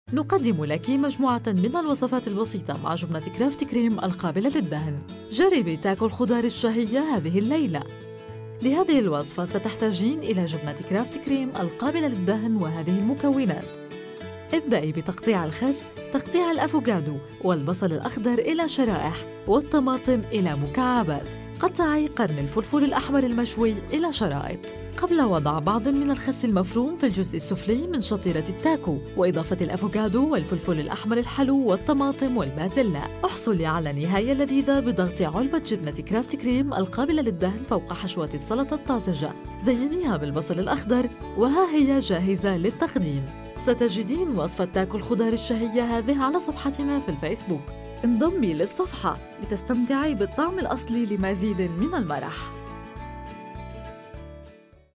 نقدم لك مجموعة من الوصفات البسيطة مع جبنة كرافت كريم القابلة للدهن. جربي تاكل الخضار الشهية هذه الليلة. لهذه الوصفة ستحتاجين إلى جبنة كرافت كريم القابلة للدهن وهذه المكونات. ابدأي بتقطيع الخس، تقطيع الأفوكادو والبصل الأخضر إلى شرائح والطماطم إلى مكعبات. قطعي قرن الفلفل الأحمر المشوي إلى شرائط قبل وضع بعض من الخس المفروم في الجزء السفلي من شطيرة التاكو وإضافة الأفوكادو والفلفل الأحمر الحلو والطماطم والبازلاء. احصلي على نهاية لذيذة بضغط علبة جبنة كرافت كريم القابلة للدهن فوق حشوة السلطة الطازجة. زينيها بالبصل الأخضر وها هي جاهزة للتقديم. ستجدين وصفة تاكل الخضار الشهية هذه على صفحتنا في الفيسبوك. انضمي للصفحة لتستمتعي بالطعم الأصلي لمزيد من المرح.